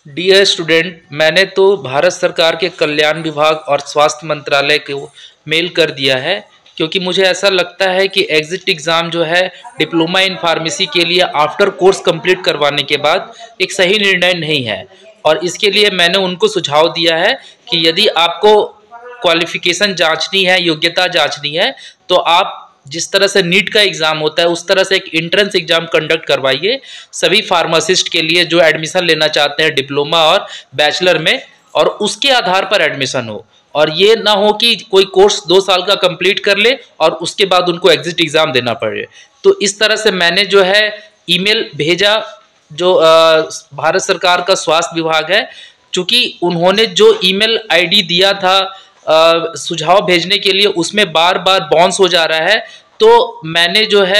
Dear student, मैंने तो भारत सरकार के कल्याण विभाग और स्वास्थ्य मंत्रालय को मेल कर दिया है, क्योंकि मुझे ऐसा लगता है कि एग्ज़िट एग्ज़ाम जो है डिप्लोमा इन फार्मेसी के लिए आफ्टर कोर्स कंप्लीट करवाने के बाद एक सही निर्णय नहीं है। और इसके लिए मैंने उनको सुझाव दिया है कि यदि आपको क्वालिफ़िकेशन जांचनी है, योग्यता जांचनी है, तो आप जिस तरह से नीट का एग्ज़ाम होता है उस तरह से एक एंट्रेंस एग्ज़ाम कंडक्ट करवाइए सभी फार्मासिस्ट के लिए जो एडमिशन लेना चाहते हैं डिप्लोमा और बैचलर में, और उसके आधार पर एडमिशन हो। और ये ना हो कि कोई कोर्स 2 साल का कंप्लीट कर ले और उसके बाद उनको एग्जिट एग्ज़ाम देना पड़े। तो इस तरह से मैंने जो है ईमेल भेजा जो भारत सरकार का स्वास्थ्य विभाग है, चूँकि उन्होंने जो ईमेल आईडी दिया था सुझाव भेजने के लिए उसमें बार बार बाउंस हो जा रहा है। तो मैंने जो है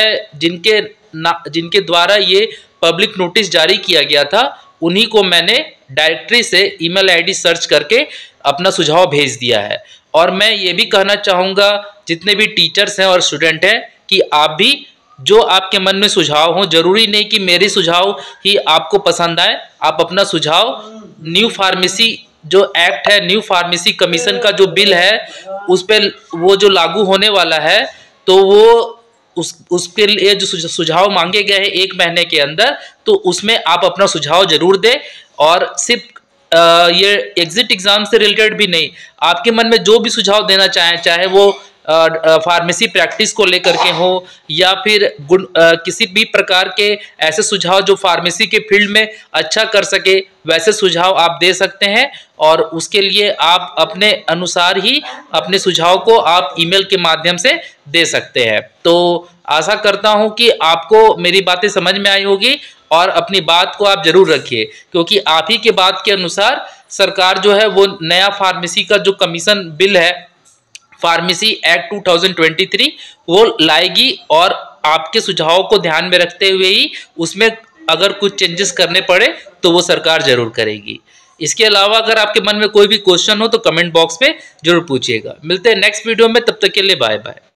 जिनके द्वारा ये पब्लिक नोटिस जारी किया गया था उन्हीं को मैंने डायरेक्टरी से ईमेल आईडी सर्च करके अपना सुझाव भेज दिया है। और मैं ये भी कहना चाहूँगा जितने भी टीचर्स हैं और स्टूडेंट हैं कि आप भी जो आपके मन में सुझाव हो, जरूरी नहीं कि मेरे सुझाव ही आपको पसंद आए, आप अपना सुझाव न्यू फार्मेसी जो एक्ट है, न्यू फार्मेसी कमीशन का जो बिल है उस पर वो जो लागू होने वाला है, तो वो उसके लिए जो सुझाव मांगे गए हैं 1 महीने के अंदर, तो उसमें आप अपना सुझाव जरूर दें। और सिर्फ ये एग्जिट एग्जाम से रिलेटेड भी नहीं, आपके मन में जो भी सुझाव देना चाहें, चाहे वो फार्मेसी प्रैक्टिस को लेकर के हो या फिर किसी भी प्रकार के ऐसे सुझाव जो फार्मेसी के फील्ड में अच्छा कर सके, वैसे सुझाव आप दे सकते हैं। और उसके लिए आप अपने अनुसार ही अपने सुझाव को आप ईमेल के माध्यम से दे सकते हैं। तो आशा करता हूं कि आपको मेरी बातें समझ में आई होगी और अपनी बात को आप जरूर रखिए, क्योंकि आप ही के बात के अनुसार सरकार जो है वो नया फार्मेसी का जो कमीशन बिल है, फार्मेसी एक्ट 2023, वो लाएगी। और आपके सुझावों को ध्यान में रखते हुए ही उसमें अगर कुछ चेंजेस करने पड़े तो वो सरकार जरूर करेगी। इसके अलावा अगर आपके मन में कोई भी क्वेश्चन हो तो कमेंट बॉक्स में जरूर पूछिएगा। मिलते हैं नेक्स्ट वीडियो में, तब तक के लिए बाय बाय।